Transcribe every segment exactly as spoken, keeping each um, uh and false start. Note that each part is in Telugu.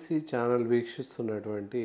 పిఎంసి ఛానల్ వీక్షిస్తున్నటువంటి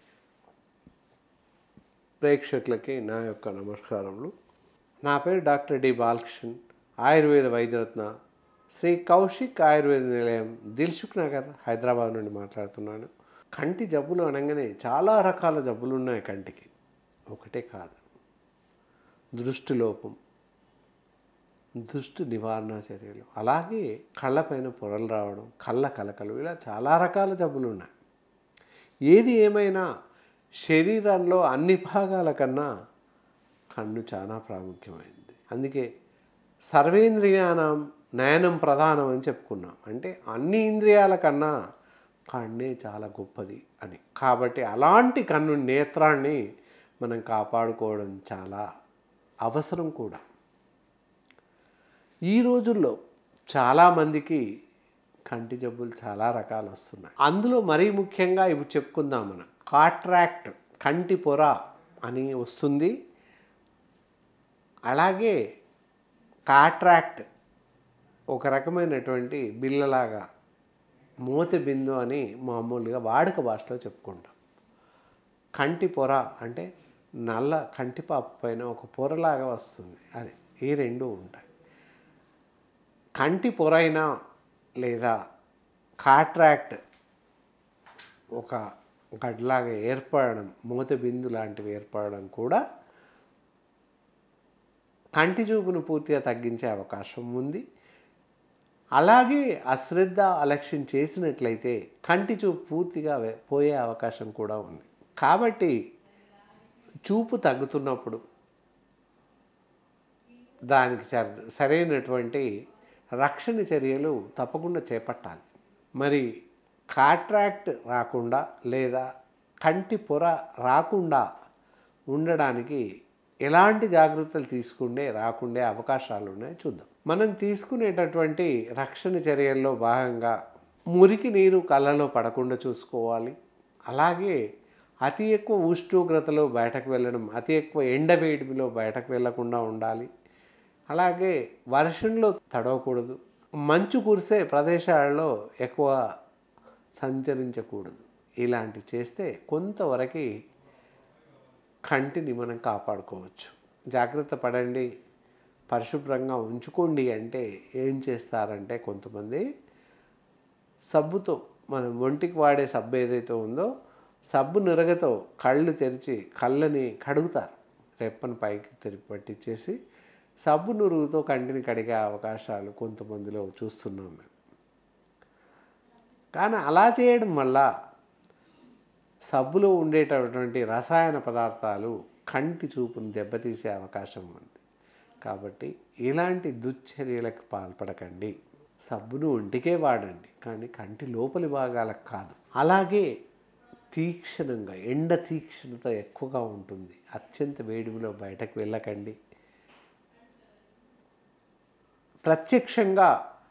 ప్రేక్షకులకి నా యొక్క నమస్కారములు. నా పేరు డాక్టర్ డి బాలకిషన్, ఆయుర్వేద వైద్యరత్న, శ్రీ కౌశిక్ ఆయుర్వేద నిలయం, దిల్సుఖ్ నగర్, హైదరాబాద్ నుండి మాట్లాడుతున్నాను. కంటి జబ్బులు అనగానే చాలా రకాల జబ్బులు ఉన్నాయి కంటికి. ఒకటే కాదు, దృష్టి లోపం, దృష్టి నివారణ చర్యలు, అలాగే కళ్ళపైన పొరలు రావడం, కళ్ళ కలకలు, ఇలా చాలా రకాల జబ్బులు ఉన్నాయి. ఏది ఏమైనా శరీరంలో అన్ని భాగాల కన్నా కన్ను చాలా ప్రాముఖ్యమైనది. అందుకే సర్వేంద్రియానం నయనం ప్రధానం అని చెప్పుకున్నాం. అంటే అన్ని ఇంద్రియాల కన్నా కన్నే చాలా గొప్పది అని. కాబట్టి అలాంటి కన్ను నేత్రాన్ని మనం కాపాడుకోవడం చాలా అవసరం కూడా. ఈ రోజుల్లో చాలామందికి కంటి జబ్బులు చాలా రకాలు వస్తున్నాయి. అందులో మరీ ముఖ్యంగా ఇవి చెప్పుకుందాం మనం. కాట్రాక్ట్, కంటి పొర అని వస్తుంది. అలాగే కాట్రాక్ట్ ఒక రకమైనటువంటి బిల్లలాగా మూత బిందు అని మామూలుగా వాడుక భాషలో చెప్పుకుంటాం. కంటి పొర అంటే నల్ల కంటిపాప పైన ఒక పొరలాగా వస్తుంది, అది. ఈ రెండు ఉంటాయి. కంటి పొరైనా లేదా కాట్రాక్ట్ ఒక గడ్లాగా ఏర్పడడం, మూత బిందు లాంటివి ఏర్పడడం కూడా కంటి చూపును పూర్తిగా తగ్గించే అవకాశం ఉంది. అలాగే అశ్రద్ధ అలక్ష్యం చేసినట్లయితే కంటి చూపు పూర్తిగా పోయే అవకాశం కూడా ఉంది. కాబట్టి చూపు తగ్గుతున్నప్పుడు దానికి సరైనటువంటి రక్షణ చర్యలు తప్పకుండా చేపట్టాలి. మరి కాట్రాక్ట్ రాకుండా లేదా కంటి పొర రాకుండా ఉండడానికి ఎలాంటి జాగ్రత్తలు తీసుకుంటే రాకుండే అవకాశాలు ఉన్నాయో చూద్దాం. మనం తీసుకునేటటువంటి రక్షణ చర్యల్లో భాగంగా మురికి నీరు కళ్ళలో పడకుండా చూసుకోవాలి. అలాగే అతి ఎక్కువ ఉష్ణోగ్రతలో బయటకు వెళ్ళడం, అతి ఎక్కువ ఎండవేడిమిలో బయటకు వెళ్ళకుండా ఉండాలి. అలాగే వర్షంలో తడవకూడదు. మంచు కురిసే ప్రదేశాలలో ఎక్కువ సంచరించకూడదు. ఇలాంటివి చేస్తే కొంతవరకు కంటిని మనం కాపాడుకోవచ్చు. జాగ్రత్త పడండి, పరిశుభ్రంగా ఉంచుకోండి అంటే ఏం చేస్తారంటే కొంతమంది సబ్బుతో, మనం ఒంటికి వాడే సబ్బు ఏదైతే ఉందో సబ్బు నురగతో కళ్ళు తెరిచి కళ్ళని కడుగుతారు. రెప్పని పైకి తెరిపి పట్టించేసి సబ్బు నురుగుతో కంటిని కడిగే అవకాశాలు కొంతమందిలో చూస్తున్నాం మేము. కానీ అలా చేయడం వల్ల సబ్బులో ఉండేటటువంటి రసాయన పదార్థాలు కంటి చూపును దెబ్బతీసే అవకాశం ఉంది. కాబట్టి ఇలాంటి దుశ్చర్యలకు పాల్పడకండి. సబ్బును ఒంటికే వాడండి, కానీ కంటి లోపలి భాగాలకు కాదు. అలాగే తీక్షణంగా, ఎండ తీక్షణత ఎక్కువగా ఉంటుంది, అత్యంత వేడిమిలో బయటకు వెళ్ళకండి. ప్రత్యక్షంగా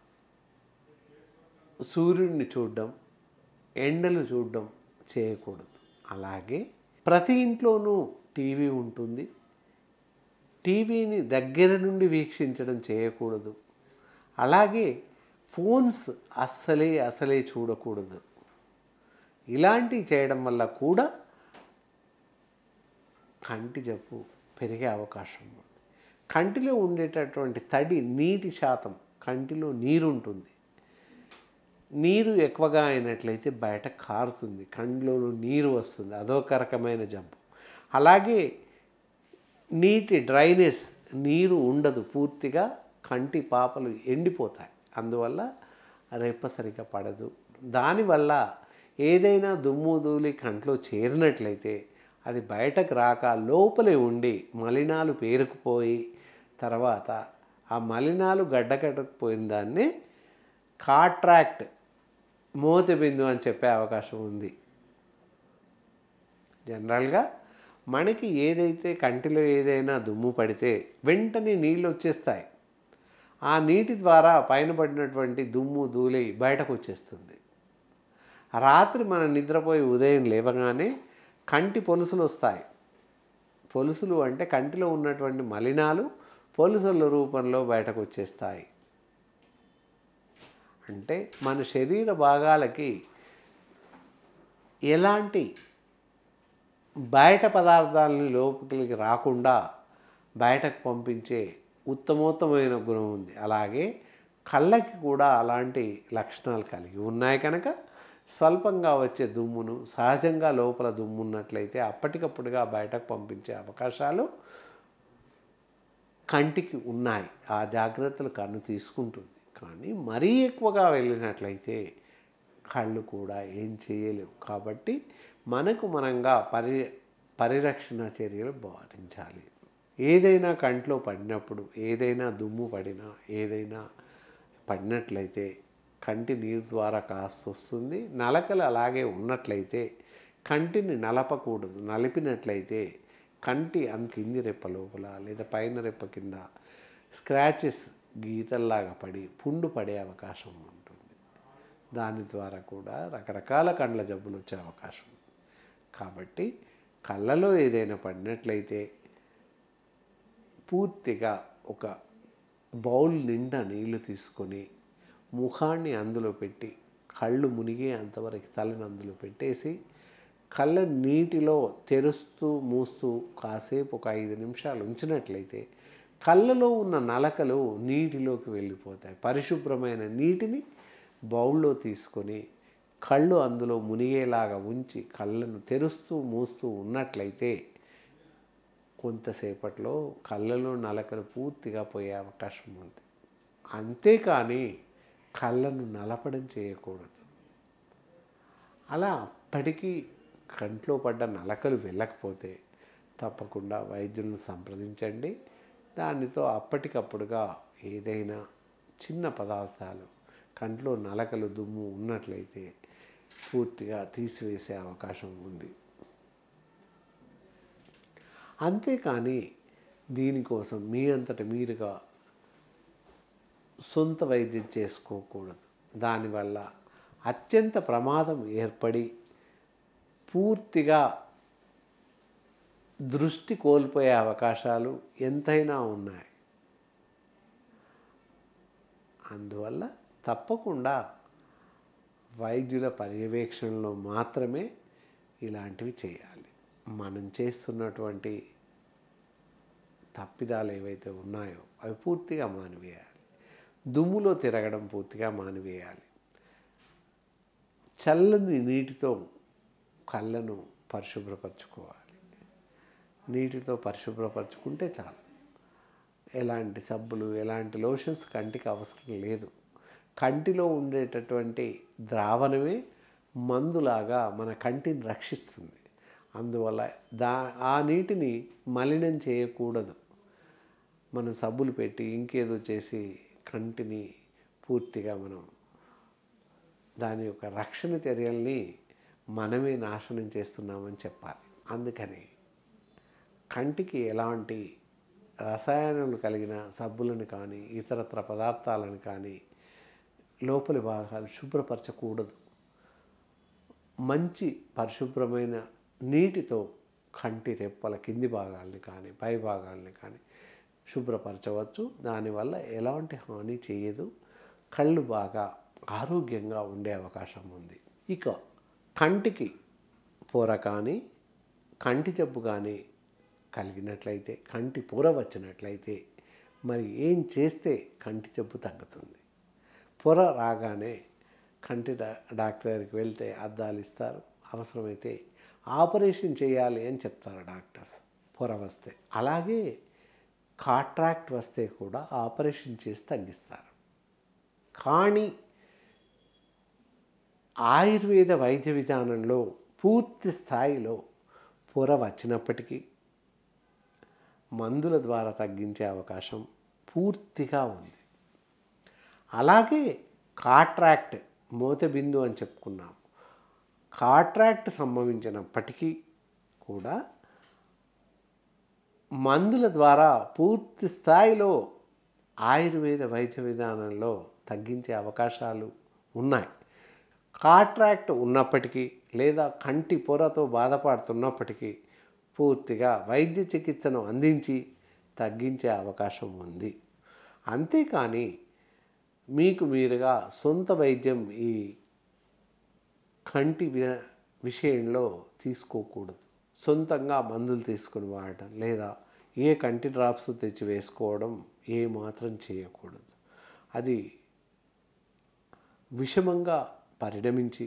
సూర్యుడిని చూడడం, ఎండలు చూడడం చేయకూడదు. అలాగే ప్రతి ఇంట్లోనూ టీవీ ఉంటుంది, టీవీని దగ్గర నుండి వీక్షించడం చేయకూడదు. అలాగే ఫోన్స్ అస్సలే అసలే చూడకూడదు. ఇలాంటివి చేయడం వల్ల కూడా కంటి జబ్బు పెరిగే అవకాశం ఉంది. కంటిలో ఉండేటటువంటి తడి, నీటి శాతం, కంటిలో నీరు ఉంటుంది. నీరు ఎక్కువగా అయినట్లయితే బయట కారుతుంది, కంటిలో నీరు వస్తుంది, అదొక రకమైన జబ్బు. అలాగే నీటి డ్రైనెస్, నీరు ఉండదు, పూర్తిగా కంటి పాపలు ఎండిపోతాయి. అందువల్ల రెప్ప సరిగా పడదు. దానివల్ల ఏదైనా దుమ్ము ధూళి కంట్లో చేరినట్లయితే అది బయటకు రాక లోపలే ఉండి మలినాలు పేరుకుపోయి తర్వాత ఆ మలినాలు గడ్డకట్టకపోయిన దాన్ని కాట్రాక్ట్, మూతబిందు అని చెప్పే అవకాశం ఉంది. జనరల్గా మనకి ఏదైతే కంటిలో ఏదైనా దుమ్ము పడితే వెంటనే నీళ్ళు వచ్చేస్తాయి. ఆ నీటి ద్వారా పైన పడినటువంటి దుమ్ము ధూళి బయటకు వచ్చేస్తుంది. రాత్రి మనం నిద్రపోయి ఉదయం లేవగానే కంటి పొలుసులు వస్తాయి. పొలుసులు అంటే కంటిలో ఉన్నటువంటి మలినాలు పొలుసుల రూపంలో బయటకు వచ్చేస్తాయి. అంటే మన శరీర భాగాలకి ఎలాంటి బయట పదార్థాలని లోపలికి రాకుండా బయటకు పంపించే ఉత్తమోత్తమైన గుణం ఉంది. అలాగే కళ్ళకి కూడా అలాంటి లక్షణాలు కలిగి ఉన్నాయి కనుక స్వల్పంగా వచ్చే దుమ్మును సహజంగా లోపల దుమ్ము ఉన్నట్లయితే అప్పటికప్పుడుగా బయటకు పంపించే అవకాశాలు కంటికి ఉన్నాయి. ఆ జాగ్రత్తలు కన్ను తీసుకుంటుంది. కానీ మరీ ఎక్కువగా వెళ్ళినట్లయితే కళ్ళు కూడా ఏం చేయలేవు. కాబట్టి మనకు మనంగా పరి పరిరక్షణ చర్యలు పాటించాలి. ఏదైనా కంట్లో పడినప్పుడు, ఏదైనా దుమ్ము పడినా, ఏదైనా పడినట్లయితే కంటి నీరు ద్వారా కాస్త వస్తుంది. నలకలు అలాగే ఉన్నట్లయితే కంటిని నలపకూడదు. నలిపినట్లయితే కంటి అంత కింది రెప్ప లోపల లేదా పైన రెప్ప కింద స్క్రాచెస్ గీతల్లాగా పడి పుండు పడే అవకాశం ఉంటుంది. దాని ద్వారా కూడా రకరకాల కండ్ల జబ్బులు వచ్చే అవకాశం ఉంది. కాబట్టి కళ్ళలో ఏదైనా పడినట్లయితే పూర్తిగా ఒక బౌల్ నిండా నీళ్లు తీసుకొని ముఖాన్ని అందులో పెట్టి కళ్ళు మునిగే అంతవరకు తలని అందులో పెట్టేసి కళ్ళ నీటిలో తెరుస్తూ మూస్తూ కాసేపు ఒక ఐదు నిమిషాలు ఉంచినట్లయితే కళ్ళలో ఉన్న నలకలు నీటిలోకి వెళ్ళిపోతాయి. పరిశుభ్రమైన నీటిని బౌల్లో తీసుకొని కళ్ళు అందులో మునిగేలాగా ఉంచి కళ్ళను తెరుస్తూ మూస్తూ ఉన్నట్లయితే కొంతసేపట్లో కళ్ళలో నలకలు పూర్తిగా పోయే అవకాశం ఉంది. అంతేకాని కళ్ళను నలపడం చేయకూడదు. అలా అప్పటికీ కంట్లో పడ్డ నలకలు వెళ్ళకపోతే తప్పకుండా వైద్యులను సంప్రదించండి. దానితో అప్పటికప్పుడుగా ఏదైనా చిన్న పదార్థాలు కంట్లో నలకలు దుమ్ము ఉన్నట్లయితే పూర్తిగా తీసివేసే అవకాశం ఉంది. అంతేకాని దీనికోసం మీ అంతట మీరుగా సొంత వైద్యం చేసుకోకూడదు. దానివల్ల అత్యంత ప్రమాదం ఏర్పడి పూర్తిగా దృష్టి కోల్పోయే అవకాశాలు ఎంతైనా ఉన్నాయి. అందువల్ల తప్పకుండా వైద్యుల పర్యవేక్షణలో మాత్రమే ఇలాంటివి చేయాలి. మనం చేస్తున్నటువంటి తప్పిదాలు ఏవైతే ఉన్నాయో అవి పూర్తిగా మానివేయాలి. దుమ్ములో తిరగడం పూర్తిగా మానివేయాలి. చల్లని నీటితో కళ్ళను పరిశుభ్రపరచుకోవాలి. నీటితో పరిశుభ్రపరచుకుంటే చాలు. ఎలాంటి సబ్బులు, ఎలాంటి లోషన్స్ కంటికి అవసరం లేదు. కంటిలో ఉండేటటువంటి ద్రావణమే మందులాగా మన కంటిని రక్షిస్తుంది. అందువల్ల దా ఆ నీటిని మలినం చేయకూడదు. మనం సబ్బులు పెట్టి ఇంకేదో చేసి కంటిని పూర్తిగా మనం దాని యొక్క రక్షణ చర్యల్ని మనమే నాశనం చేస్తున్నామని చెప్పాలి. అందుకని కంటికి ఎలాంటి రసాయనాలు కలిగిన సబ్బులను కానీ ఇతరత్ర పదార్థాలను కానీ లోపలి భాగాలు శుభ్రపరచకూడదు. మంచి పరిశుభ్రమైన నీటితో కంటి రెప్పల కింది భాగాల్ని కానీ పై భాగాల్ని కానీ శుభ్రపరచవచ్చు. దానివల్ల ఎలాంటి హాని చేయదు. కళ్ళు బాగా ఆరోగ్యంగా ఉండే అవకాశం ఉంది. ఇక కంటికి పొర కానీ కంటి జబ్బు కానీ కలిగినట్లయితే, కంటి పొర వచ్చినట్లయితే మరి ఏం చేస్తే కంటి జబ్బు తగ్గుతుంది? పొర రాగానే కంటి డాక్టర్ దగ్గరికి వెళ్తే అద్దాలు ఇస్తారు. అవసరమైతే ఆపరేషన్ చేయాలి అని చెప్తారు డాక్టర్స్ పొర వస్తే. అలాగే కాట్రాక్ట్ వస్తే కూడా ఆపరేషన్ చేసి తగ్గిస్తారు. కానీ ఆయుర్వేద వైద్య విధానంలో పూర్తి స్థాయిలో పొర వచ్చినప్పటికీ మందుల ద్వారా తగ్గించే అవకాశం పూర్తిగా ఉంది. అలాగే కాట్రాక్ట్ మోతబిందు అని చెప్పుకున్నాము. కాట్రాక్ట్ సంభవించినప్పటికీ కూడా మందుల ద్వారా పూర్తి స్థాయిలో ఆయుర్వేద వైద్య విధానంలో తగ్గించే అవకాశాలు ఉన్నాయి. కాట్రాక్ట్ ఉన్నప్పటికీ లేదా కంటి పొరతో బాధపడుతున్నప్పటికీ పూర్తిగా వైద్య చికిత్సను అందించి తగ్గించే అవకాశం ఉంది. అంతేకాని మీకు మీరుగా సొంత వైద్యం ఈ కంటి విషయంలో తీసుకోకూడదు. సొంతంగా మందులు తీసుకుని వాడటం లేదా ఏ కంటి డ్రాప్స్ తెచ్చి వేసుకోవడం ఏ మాత్రం చేయకూడదు. అది విషమంగా పరిణమించి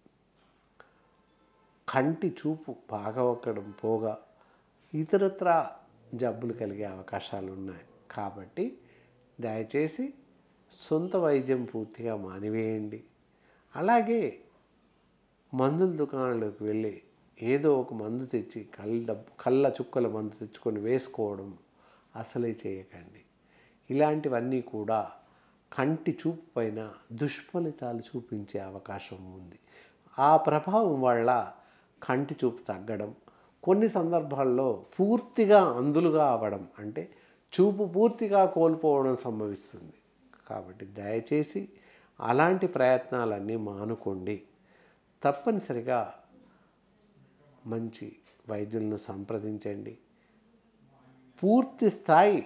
కంటి చూపు బాగా ఒక్కడం పోగా ఇతరత్రా జబ్బులు కలిగే అవకాశాలు ఉన్నాయి. కాబట్టి దయచేసి సొంత వైద్యం పూర్తిగా మానివేయండి. అలాగే మందుల దుకాణంలోకి వెళ్ళి ఏదో ఒక మందు తెచ్చి కళ్ళ కళ్ళ చుక్కల మందు తెచ్చుకొని వేసుకోవడం అసలే చేయకండి. ఇలాంటివన్నీ కూడా కంటి చూపు పైన దుష్ఫలితాలు చూపించే అవకాశం ఉంది. ఆ ప్రభావం వల్ల కంటి చూపు తగ్గడం, కొన్ని సందర్భాల్లో పూర్తిగా అందులుగా అవ్వడం, అంటే చూపు పూర్తిగా కోల్పోవడం సంభవిస్తుంది. కాబట్టి దయచేసి అలాంటి ప్రయత్నాలన్నీ మానుకోండి. తప్పనిసరిగా మంచి వైద్యులను సంప్రదించండి. పూర్తి స్థాయి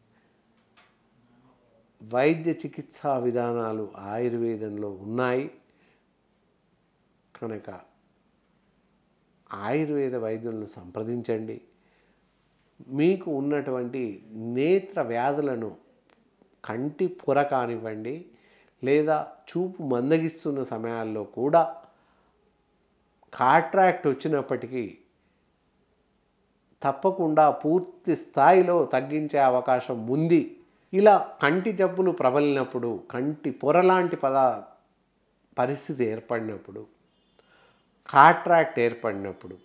వైద్య చికిత్సా విధానాలు ఆయుర్వేదంలో ఉన్నాయి కనుక ఆయుర్వేద వైద్యులను సంప్రదించండి. మీకు ఉన్నటువంటి నేత్ర వ్యాధులను కంటి పొర కానివ్వండి లేదా చూపు మందగిస్తున్న సమయాల్లో కూడా కాట్రాక్ట్ వచ్చినప్పటికీ తప్పకుండా పూర్తి స్థాయిలో తగ్గించే అవకాశం ఉంది. ఇలా కంటి జబ్బులు ప్రబలినప్పుడు, కంటి పొరలాంటి పద పరిస్థితి ఏర్పడినప్పుడు, కాట్రాక్ట్ ఏర్పడినప్పుడు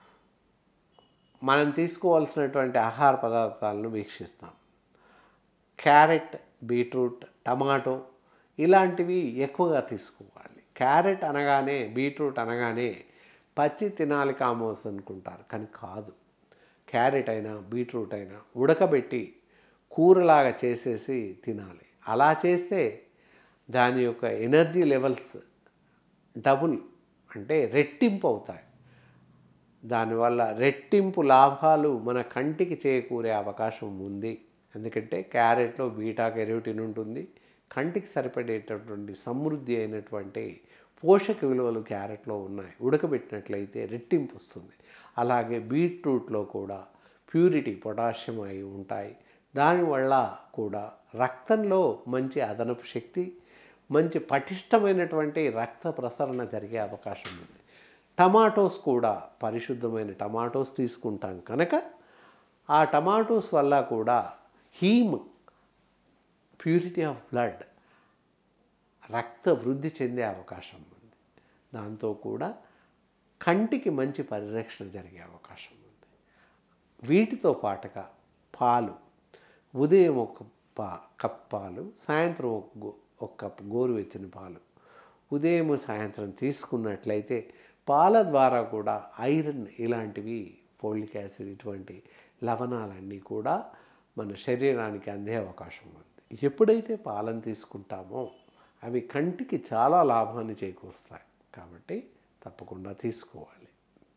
మనం తీసుకోవాల్సినటువంటి ఆహార పదార్థాలను వీక్షిస్తాం. క్యారెట్, బీట్రూట్, టమాటో ఇలాంటివి ఎక్కువగా తీసుకోవాలి. క్యారెట్ అనగానే, బీట్రూట్ అనగానే పచ్చి తినాలి కామోస్ అనుకుంటారు, కానీ కాదు. క్యారెట్ అయినా బీట్రూట్ అయినా ఉడకబెట్టి కూరలాగా చేసేసి తినాలి. అలా చేస్తే దాని యొక్క ఎనర్జీ లెవెల్స్ డబుల్ అంటే రెట్టింపు అవుతాయి. దానివల్ల రెట్టింపు లాభాలు మన కంటికి చేకూరే అవకాశం ఉంది. ఎందుకంటే క్యారెట్లో బీటా కెరోటిన్ ఉంటుంది. కంటికి సరిపడేటటువంటి సమృద్ధి అయినటువంటి పోషక విలువలు క్యారెట్లో ఉన్నాయి. ఉడకబెట్టినట్లయితే రెట్టింపు వస్తుంది. అలాగే బీట్రూట్లో కూడా ప్యూరిటీ, పొటాషియం అయి ఉంటాయి. దానివల్ల కూడా రక్తంలో మంచి అదనపు శక్తి, మంచి పటిష్టమైనటువంటి రక్త ప్రసరణ జరిగే అవకాశం ఉంది. టమాటోస్ కూడా పరిశుద్ధమైన టమాటోస్ తీసుకుంటాం కనుక ఆ టమాటోస్ వల్ల కూడా హీమ్, ప్యూరిటీ ఆఫ్ బ్లడ్, రక్త వృద్ధి చెందే అవకాశం ఉంది. దాంతో కూడా కంటికి మంచి పరిరక్షణ జరిగే అవకాశం ఉంది. వీటితో పాటుగా పాలు, ఉదయం ఒక పా కప్ పాలు, సాయంత్రం ఒక గో ఒక కప్ గోరువెచ్చని పాలు ఉదయం సాయంత్రం తీసుకున్నట్లయితే పాల ద్వారా కూడా ఐరన్ ఇలాంటివి, ఫోలిక్ యాసిడ్ ఇటువంటి లవణాలన్నీ కూడా మన శరీరానికి అందే అవకాశం ఉంది. ఎప్పుడైతే పాలను తీసుకుంటామో అవి కంటికి చాలా లాభాన్ని చేకూరుస్తాయి. కాబట్టి తప్పకుండా తీసుకోవాలి.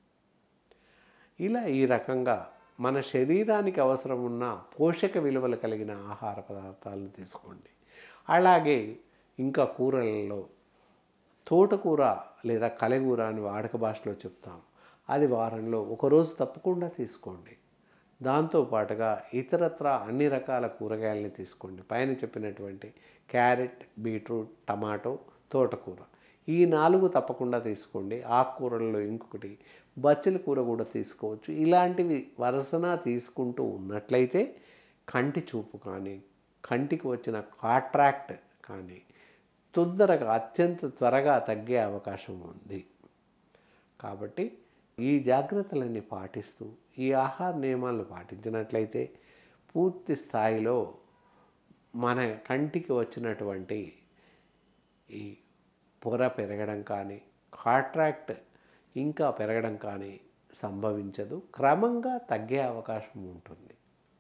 ఇలా ఈ రకంగా మన శరీరానికి అవసరం ఉన్న పోషక విలువలు కలిగిన ఆహార పదార్థాలను తీసుకోండి. అలాగే ఇంకా కూరలలో తోటకూర లేదా కలెగూర అని వాడక భాషలో చెప్తాం. అది వారంలో ఒకరోజు తప్పకుండా తీసుకోండి. దాంతోపాటుగా ఇతరత్ర అన్ని రకాల కూరగాయలని తీసుకోండి. పైన చెప్పినటువంటి క్యారెట్, బీట్రూట్, టమాటో, తోటకూర ఈ నాలుగు తప్పకుండా తీసుకోండి. ఆకుకూరల్లో ఇంకొకటి బచ్చలి కూర కూడా తీసుకోవచ్చు. ఇలాంటివి వరుసన తీసుకుంటూ ఉన్నట్లయితే కంటి చూపు కానీ, కంటికి వచ్చిన కాట్రాక్ట్ కానీ తొందరగా, అత్యంత త్వరగా తగ్గే అవకాశం ఉంది. కాబట్టి ఈ జాగ్రత్తలన్నీ పాటిస్తూ ఈ ఆహార నియమాలను పాటించినట్లయితే పూర్తి స్థాయిలో మన కంటికి వచ్చినటువంటి ఈ పొర పెరగడం కానీ, కాట్రాక్ట్ ఇంకా పెరగడం కానీ సంభవించదు. క్రమంగా తగ్గే అవకాశం ఉంటుంది.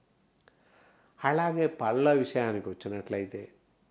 అలాగే పళ్ళ విషయానికి వచ్చినట్లయితే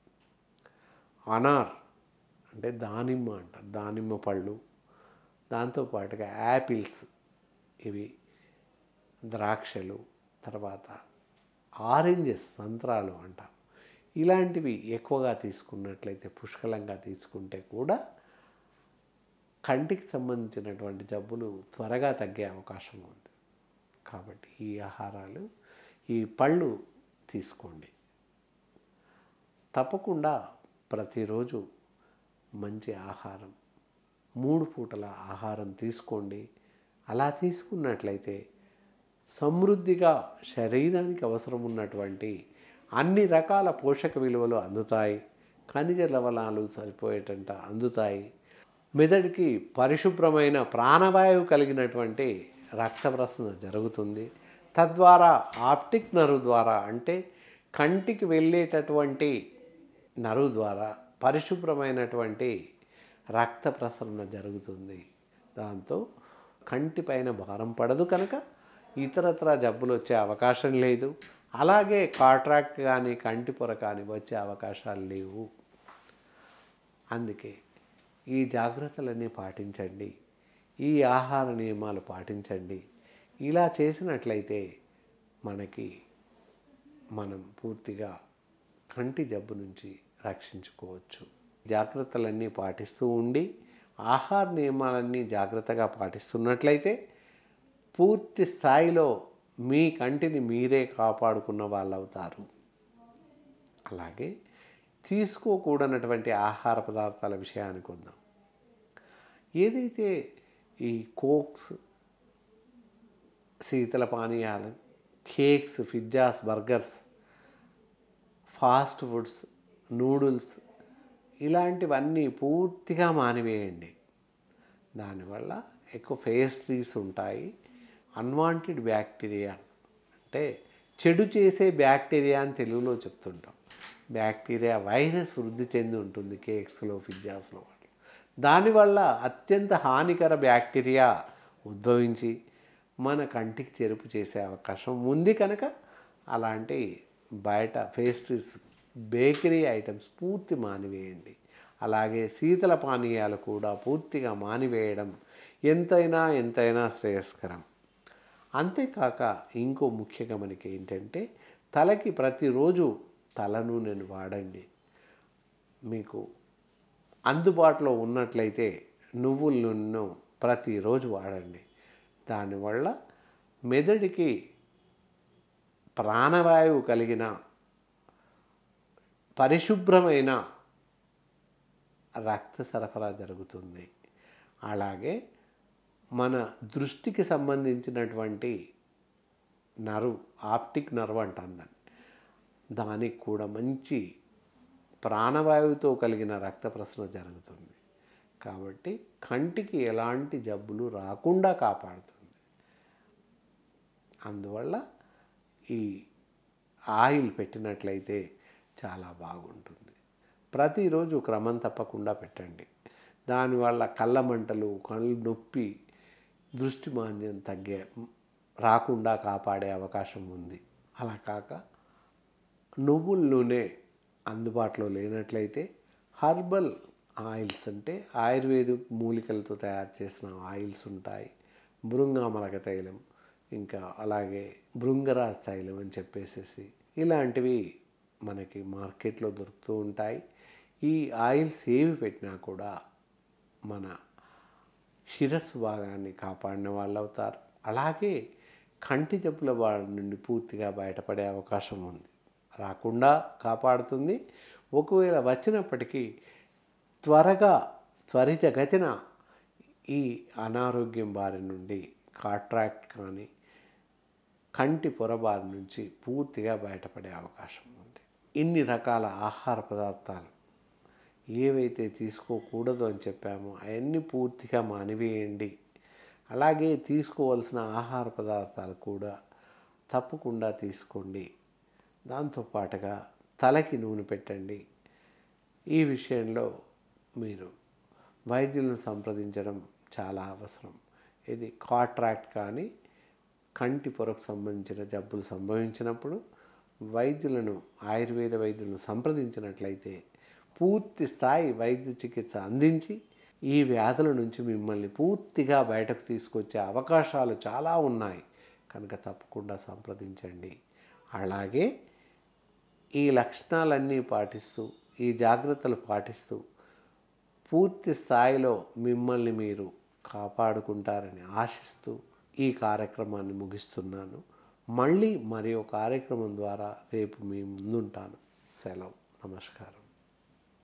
అనార్ అంటే దానిమ్మ అంటారు, దానిమ్మ పళ్ళు, దాంతోపాటుగా యాపిల్స్, ఇవి ద్రాక్షలు, తర్వాత ఆరెంజెస్, సంత్రాలు అంటాం. ఇలాంటివి ఎక్కువగా తీసుకున్నట్లయితే, పుష్కలంగా తీసుకుంటే కూడా కంటికి సంబంధించినటువంటి జబ్బులు త్వరగా తగ్గే అవకాశం ఉంది. కాబట్టి ఈ ఆహారాలు, ఈ పళ్ళు తీసుకోండి. తప్పకుండా ప్రతిరోజు మంచి ఆహారం, మూడు పూటల ఆహారం తీసుకోండి. అలా తీసుకున్నట్లయితే సమృద్ధిగా శరీరానికి అవసరం ఉన్నటువంటి అన్ని రకాల పోషక విలువలు అందుతాయి. ఖనిజ లవణాలు సరిపోయేటంత అందుతాయి. మెదడుకి పరిశుభ్రమైన ప్రాణవాయువు కలిగినటువంటి రక్త ప్రసరణ జరుగుతుంది. తద్వారా ఆప్టిక్ నర్వ్ ద్వారా, అంటే కంటికి వెళ్ళేటటువంటి నర్వ్ ద్వారా పరిశుభ్రమైనటువంటి రక్త ప్రసరణ జరుగుతుంది. దాంతో కంటిపైన భారం పడదు, కనుక ఇతరత్ర జబ్బులు వచ్చే అవకాశం లేదు. అలాగే కాట్రాక్ట్ కానీ కంటి పొర కానీ వచ్చే అవకాశాలు లేవు. అందుకే ఈ జాగ్రత్తలన్నీ పాటించండి, ఈ ఆహార నియమాలు పాటించండి. ఇలా చేసినట్లయితే మనకి మనం పూర్తిగా కంటి జబ్బు నుంచి రక్షించుకోవచ్చు. జాగ్రత్తలన్నీ పాటిస్తూ ఉండి ఆహార నియమాలన్నీ జాగ్రత్తగా పాటిస్తున్నట్లయితే పూర్తి స్థాయిలో మీ కంటిని మీరే కాపాడుకున్న వాళ్ళు అవుతారు. అలాగే తీసుకోకూడనటువంటి ఆహార పదార్థాల విషయానికి వద్దాం. ఏదైతే ఈ కోక్స్, శీతల పానీయాలు, cakes, pizzas, burgers, fast foods, noodles ఇలాంటివన్నీ పూర్తిగా మానివేయండి. దానివల్ల ఎక్కువ పేస్ట్రీస్ ఉంటాయి. అన్వాంటెడ్ బ్యాక్టీరియా, అంటే చెడు చేసే బ్యాక్టీరియా అని తెలుగులో చెప్తుంటాం. బ్యాక్టీరియా, వైరస్ వృద్ధి చెంది ఉంటుంది కేక్స్లో, పిజ్జాస్లో. దానివల్ల అత్యంత హానికర బ్యాక్టీరియా ఉద్భవించి మన కంటికి చెరుపు చేసే అవకాశం ఉంది. కనుక అలాంటి బయట పేస్ట్రీస్, బేకరీ ఐటమ్స్ పూర్తి మానివేయండి. అలాగే శీతల పానీయాలు కూడా పూర్తిగా మానివేయడం ఎంతైనా ఎంతైనా శ్రేయస్కరం. అంతేకాక ఇంకో ముఖ్య గమనిక ఏంటంటే, తలకి ప్రతిరోజు తల నూనెను వాడండి. మీకు అందుబాటులో ఉన్నట్లయితే నువ్వుల నూనెను ప్రతిరోజు వాడండి. దానివల్ల మెదడుకి ప్రాణవాయువు కలిగిన పరిశుభ్రమైన రక్త సరఫరా జరుగుతుంది. అలాగే మన దృష్టికి సంబంధించినటువంటి నర్వ్, ఆప్టిక్ నర్వ్ అంటాం దాన్ని, దానికి కూడా మంచి ప్రాణవాయువుతో కలిగిన రక్త ప్రసరణ జరుగుతుంది. కాబట్టి కంటికి ఎలాంటి జబ్బులు రాకుండా కాపాడుతుంది. అందువల్ల ఈ ఆయిల్ పెట్టినట్లయితే చాలా బాగుంటుంది. ప్రతిరోజు క్రమం తప్పకుండా పెట్టండి. దానివల్ల కళ్ళ మంటలు, కళ్ళు నొప్పి, దృష్టి మాంద్యం తగ్గే రాకుండా కాపాడే అవకాశం ఉంది. అలా కాక నువ్వుల నూనె అందుబాటులో లేనట్లయితే హర్బల్ ఆయిల్స్, అంటే ఆయుర్వేద మూలికలతో తయారు చేసిన ఆయిల్స్ ఉంటాయి. భృంగామలక తైలం, ఇంకా అలాగే భృంగరాజ్ తైలం అని చెప్పేసేసి ఇలాంటివి మనకి మార్కెట్లో దొరుకుతూ ఉంటాయి. ఈ ఆయిల్స్ ఏవి పెట్టినా కూడా మన శిరస్సు భాగాన్ని కాపాడిన వాళ్ళు అవుతారు. అలాగే కంటి జబ్బుల బారి నుండి పూర్తిగా బయటపడే అవకాశం ఉంది, రాకుండా కాపాడుతుంది. ఒకవేళ వచ్చినప్పటికీ త్వరగా త్వరితగతిన ఈ అనారోగ్యం బారి నుండి, కాట్రాక్ట్ కానీ కంటి పొర బారి నుంచి పూర్తిగా బయటపడే అవకాశం ఉంది. ఇన్ని రకాల ఆహార పదార్థాలు ఏవైతే తీసుకోకూడదు అని చెప్పామో అవన్నీ పూర్తిగా మానివేయండి. అలాగే తీసుకోవాల్సిన ఆహార పదార్థాలు కూడా తప్పకుండా తీసుకోండి. దాంతోపాటుగా తలకి నూనె పెట్టండి. ఈ విషయంలో మీరు వైద్యులను సంప్రదించడం చాలా అవసరం. ఇది కాట్రాక్ట్ కానీ కంటి పొరకు సంబంధించిన జబ్బులు సంభవించినప్పుడు వైద్యులను, ఆయుర్వేద వైద్యులను సంప్రదించినట్లయితే పూర్తి స్థాయి వైద్య చికిత్స అందించి ఈ వ్యాధుల నుంచి మిమ్మల్ని పూర్తిగా బయటకు తీసుకొచ్చే అవకాశాలు చాలా ఉన్నాయి. కనుక తప్పకుండా సంప్రదించండి. అలాగే ఈ లక్షణాలన్నీ పాటిస్తూ, ఈ జాగ్రత్తలు పాటిస్తూ పూర్తి స్థాయిలో మిమ్మల్ని మీరు కాపాడుకుంటారని ఆశిస్తూ ఈ కార్యక్రమాన్ని ముగిస్తున్నాను. మళ్ళీ మరి ఒక కార్యక్రమం ద్వారా రేపు మీ ముందుంటాను. సెలవు. నమస్కారం.